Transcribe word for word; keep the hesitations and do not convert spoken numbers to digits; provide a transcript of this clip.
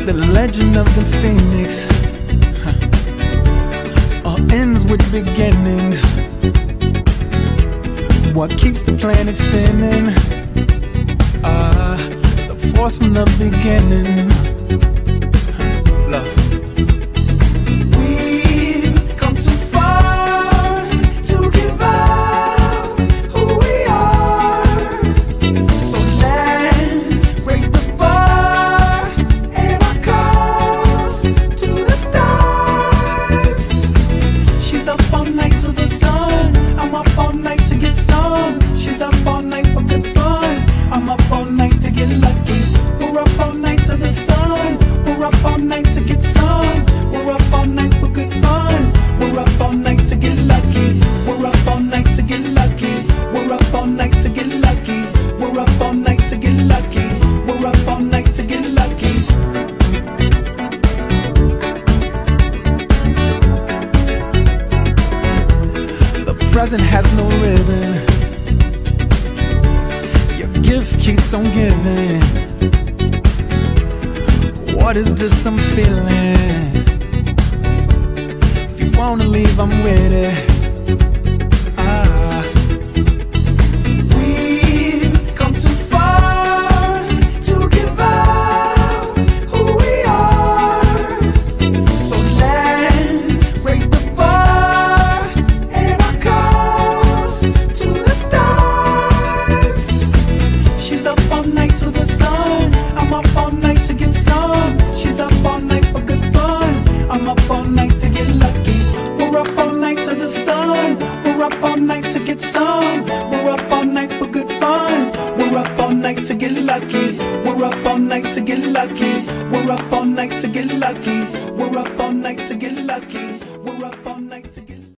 the legend of the phoenix huh. All ends with beginnings. What keeps the planet spinning? Ah, uh, the force from the beginning. Love. We've come too far to give up who we are. So let's raise the bar and our cups to the stars. She's up all night to the sun. I'm up all night to get some. She's up all night for good fun. I'm up all night to get lucky. We're up all night to the sun. We're up all night to get some. We're up all night for good fun. We're up all night to get lucky. We're up all night to get lucky. We're up all night to get lucky. We're up all night to get lucky. We're up all night to get lucky. The present has no ribbon. Your gift keeps on giving. What is this I'm feeling? If you wanna leave, I'm with it. Ah. We've come too far to give up who we are. So let's raise the bar and our cups to the stars. She's up all night to the sun. I'm up all night to get some. She's up all night for good fun. I'm up all night to get lucky. We're up all night to the sun. We're up all night to get some. We're up all night for good fun. We're up all night to get lucky. We're up all night to get lucky. We're up all night to get lucky. We're up all night to get lucky. We're up all night to get